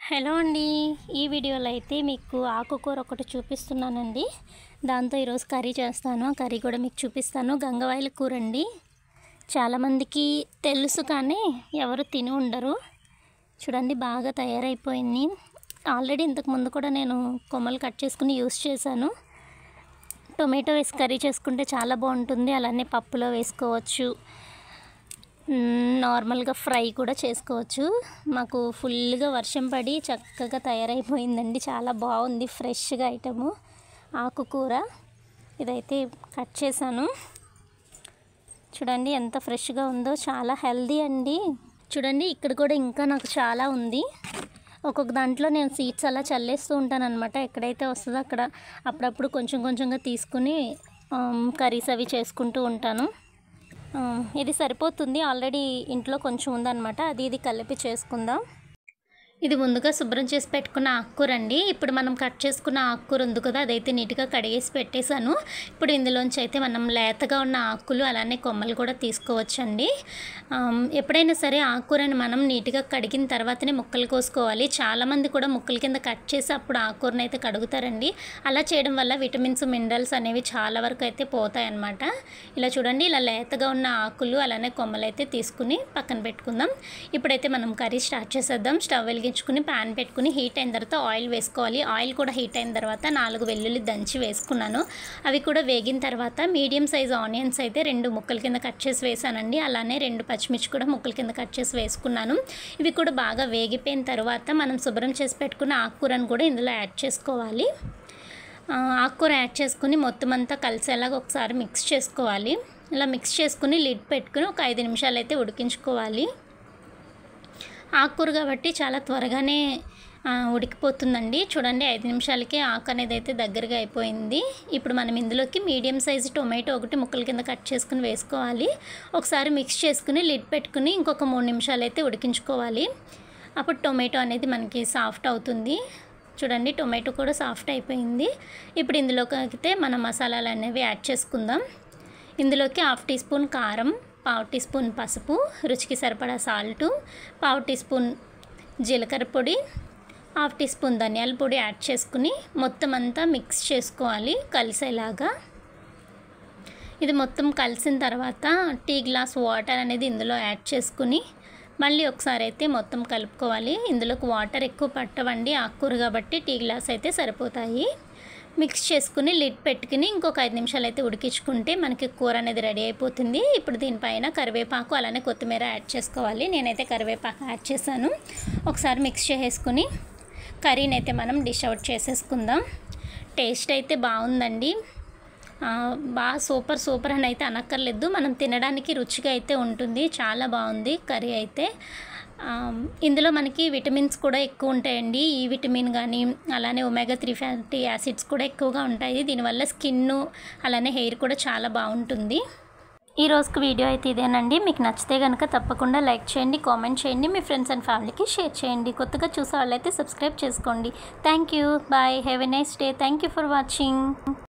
Hello అండి, ఈ వీడియోలో అయితే మీకు ఆకుకూర ఒకటి చూపిస్తున్నానండి. దాంతో ఈరోజు కర్రీ చేస్తాను. కర్రీ కూడా మీకు చూపిస్తాను. గంగవాయిల కూర అండి. చాలామందికి తెలుసు కానీ ఎవరు తిని ఉండరు. చూడండి, బాగా తయారైపోయింది. ఆల్రెడీ ఇంతకుముందు కూడా నేను కొమ్మలు కట్ చేసుకుని యూస్ చేశాను. టొమాటో వేసి కర్రీ చేసుకుంటే చాలా బాగుంటుంది. అలానే పప్పులో వేసుకోవచ్చు, నార్మల్గా ఫ్రై కూడా చేసుకోవచ్చు. మాకు ఫుల్గా వర్షం పడి చక్కగా తయారైపోయిందండి. చాలా బాగుంది, ఫ్రెష్గా ఐటము ఆకుకూర. ఇదైతే కట్ చేశాను. చూడండి ఎంత ఫ్రెష్గా ఉందో, చాలా హెల్దీ అండి. చూడండి, ఇక్కడ కూడా ఇంకా నాకు చాలా ఉంది. ఒక్కొక్క దాంట్లో నేను సీడ్స్ అలా చల్లేస్తూ ఉంటాను అనమాట. ఎక్కడైతే వస్తుందో అక్కడ అప్పుడప్పుడు కొంచెం కొంచెంగా తీసుకుని కర్రీస్ అవి చేసుకుంటూ ఉంటాను. ఇది సరిపోతుంది. ఆల్రెడీ ఇంట్లో కొంచెం ఉందన్నమాట. ఇది కలిపి చేసుకుందాం. ఇది ముందుగా శుభ్రం చేసి పెట్టుకున్న ఆకుకూర అండి. ఇప్పుడు మనం కట్ చేసుకున్న ఆకుకూర ఉంది కదా, అదైతే నీట్గా కడిగేసి పెట్టేశాను. ఇప్పుడు ఇందులోంచి అయితే మనం లేతగా ఉన్న ఆకులు అలానే కొమ్మలు కూడా తీసుకోవచ్చండి. ఎప్పుడైనా సరే ఆకుకూరని మనం నీట్గా కడిగిన తర్వాతనే ముక్కలు కోసుకోవాలి. చాలామంది కూడా ముక్కల కింద కట్ చేసి అప్పుడు ఆకుకూరని అయితే కడుగుతారండి. అలా చేయడం వల్ల విటమిన్స్ మినరల్స్ అనేవి చాలా వరకు అయితే పోతాయి అన్నమాట. ఇలా చూడండి, ఇలా లేతగా ఉన్న ఆకులు అలానే కొమ్మలు అయితే తీసుకుని పక్కన పెట్టుకుందాం. ఇప్పుడైతే మనం కర్రీ స్టార్ట్ చేసేద్దాం. స్టవ్ వెలిగించుకుని ప్యాన్ పెట్టుకుని హీట్ అయిన తర్వాత ఆయిల్ వేసుకోవాలి. ఆయిల్ కూడా హీట్ అయిన తర్వాత 4 వెల్లుల్లి దంచి వేసుకున్నాను. అవి కూడా వేగిన తర్వాత మీడియం సైజ్ ఆనియన్స్ అయితే 2 ముక్కల కింద కట్ చేసి వేసానండి. అలానే 2 పచ్చిమిర్చి కూడా ముక్కల కింద కట్ చేసి వేసుకున్నాను. ఇవి కూడా బాగా వేగిపోయిన తర్వాత మనం శుభ్రం చేసి పెట్టుకున్న ఆకుకూరను కూడా ఇందులో యాడ్ చేసుకోవాలి. ఆకుకూర యాడ్ చేసుకుని మొత్తం అంతా కలిసేలాగా ఒకసారి మిక్స్ చేసుకోవాలి. ఇలా మిక్స్ చేసుకుని లిడ్ పెట్టుకుని ఒక 5 నిమిషాలు అయితే ఉడికించుకోవాలి. ఆకుకూర కాబట్టి చాలా త్వరగానే ఉడికిపోతుందండి. చూడండి, 5 నిమిషాలకే ఆకు అనేది అయితే దగ్గరగా అయిపోయింది. ఇప్పుడు మనం ఇందులోకి మీడియం సైజు టొమాటో ఒకటి ముక్కల కింద కట్ చేసుకుని వేసుకోవాలి. ఒకసారి మిక్స్ చేసుకుని లిడ్ పెట్టుకుని ఇంకొక 3 నిమిషాలు అయితే ఉడికించుకోవాలి. అప్పుడు టొమాటో అనేది మనకి సాఫ్ట్ అవుతుంది. చూడండి, టొమాటో కూడా సాఫ్ట్ అయిపోయింది. ఇప్పుడు ఇందులోకి అయితే మనం మసాలాలు అనేవి యాడ్ చేసుకుందాం. ఇందులోకి 1/2 టీ స్పూన్ కారం, 1/2 టీ స్పూన్ పసుపు, రుచికి సరిపడా సాల్టు, 1/2 టీ స్పూన్ జీలకర్ర పొడి, 1/2 టీ స్పూన్ ధనియాల పొడి యాడ్ చేసుకుని మొత్తం అంతా మిక్స్ చేసుకోవాలి కలిసేలాగా. ఇది మొత్తం కలిసిన తర్వాత టీ గ్లాస్ వాటర్ అనేది ఇందులో యాడ్ చేసుకుని మళ్ళీ ఒకసారి అయితే మొత్తం కలుపుకోవాలి. ఇందులోకి వాటర్ ఎక్కువ పట్టవండి, ఆకుకూర కాబట్టి టీ గ్లాస్ అయితే సరిపోతాయి. మిక్స్ చేసుకుని లిడ్ పెట్టుకుని ఇంకొక 5 నిమిషాలు అయితే ఉడికించుకుంటే మనకి కూర అనేది రెడీ అయిపోతుంది. ఇప్పుడు దీనిపైన కరివేపాకు అలానే కొత్తిమీర యాడ్ చేసుకోవాలి. నేనైతే కరివేపాకు యాడ్ చేశాను. ఒకసారి మిక్స్ చేసుకుని కర్రీని అయితే మనం డిష్ అవుట్ చేసేసుకుందాం. టేస్ట్ అయితే బాగుందండి. బాగా సూపర్ అని అయితే అనక్కర్లేదు, మనం తినడానికి రుచిగా అయితే ఉంటుంది. చాలా బాగుంది కర్రీ అయితే. ఇందులో మనకి విటమిన్స్ కూడా ఎక్కువ ఉంటాయండి. ఈ విటమిన్ కానీ అలానే ఒమేగా 3 ఫ్యాటీ యాసిడ్స్ కూడా ఎక్కువగా ఉంటాయి. దీనివల్ల స్కిన్ అలానే హెయిర్ కూడా చాలా బాగుంటుంది. ఈ రోజుకి వీడియో అయితే ఇదేనండి. మీకు నచ్చితే కనుక తప్పకుండా లైక్ చేయండి, కామెంట్ చేయండి, మీ ఫ్రెండ్స్ అండ్ ఫ్యామిలీకి షేర్ చేయండి. కొత్తగా చూసే వాళ్ళైతే సబ్స్క్రైబ్ చేసుకోండి. Thank you, bye, have a nice day. Thank you for watching.